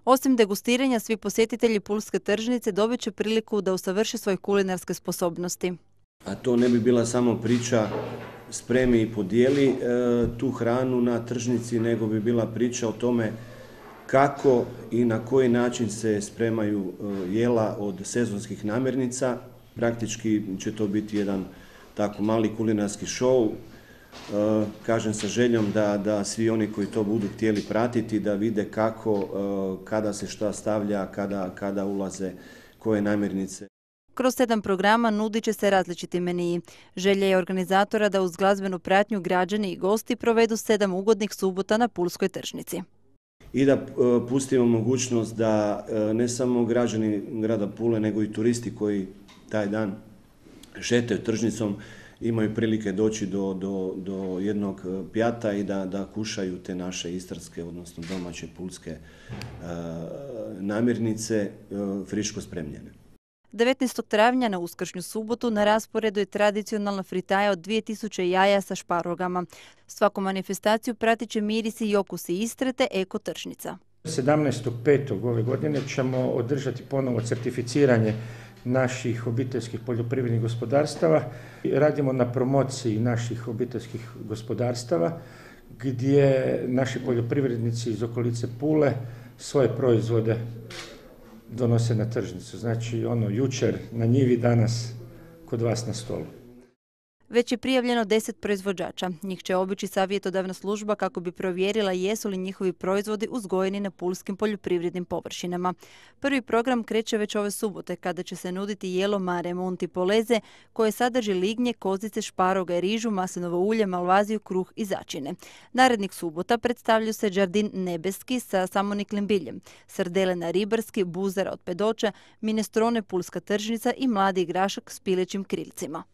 Osim degustiranja, svi posjetitelji Pulske tržnice dobit će priliku da usavrše svoje kulinarske sposobnosti. A to ne bi bila samo priča spremi i podijeli tu hranu na tržnici, nego bi bila priča o tome kako i na koji način se spremaju jela od sezonskih namirnica. Praktički će to biti jedan tako mali kulinarski show, kažem sa željom da svi oni koji to budu htjeli pratiti, da vide kako, kada se šta stavlja, kada ulaze koje namirnice. Kroz 7 programa nudit će se različiti meniji. Želja je organizatora da uz glazbenu pratnju građani i gosti provedu 7 ugodnih subota na Pulskoj tržnici. I da pustimo mogućnost da ne samo građani grada Pule, nego i turisti koji taj dan šetaju tržnicom imaju prilike doći do jednog pjata i da kušaju te naše istarske, odnosno domaće pulske namirnice friško spremljene. 19. travnja na uskršnju subotu na rasporedu je tradicionalna fritaja od 2000 jaja sa šparogama. Svaku manifestaciju pratit će mirisi i okusi Istre te eko tržnica. 17.5. ove godine ćemo održati ponovo certificiranje naših obiteljskih poljoprivrednih gospodarstava. Radimo na promociji naših obiteljskih gospodarstava gdje naši poljoprivrednici iz okolice Pule svoje proizvode donose na tržnicu. Znači jučer na njivi, danas kod vas na stolu. Već je prijavljeno 10 proizvođača. Njih će obići savjetodavna služba kako bi provjerila jesu li njihovi proizvodi uzgojeni na pulskim poljoprivrednim površinama. Prvi program kreće već ove subote kada će se nuditi jelo Mare Monti Poleze koje sadrži lignje, kozice, šparoga i rižu, maslinovo ulje, malvaziju, kruh i začine. Narednih subota predstavljaju se Đardin nebeski sa samoniklim biljem, srdele na ribarski, buzara od pedoča, minestrone Pulska tržnica i mladi grašak s pilećim krilcima.